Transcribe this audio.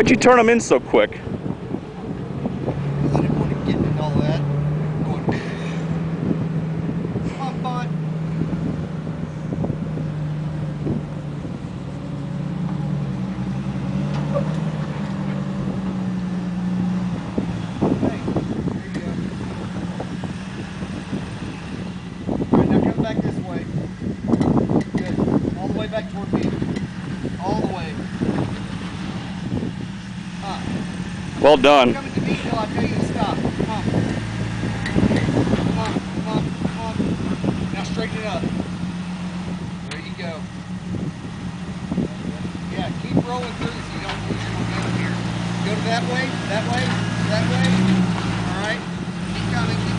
Why'd you turn them in so quick? I didn't want to get in all that. Going, come on, bud. Hey, there you go. All right, now come back this way. Good. All the way back toward me. All the way. Well done. Coming to me until I tell you to stop. Come on. Come on, come on, come on. Now straighten it up. There you go. Yeah, keep rolling through so you don't lose your momentum here. Go to that way, that way, that way. All right. Keep coming, keep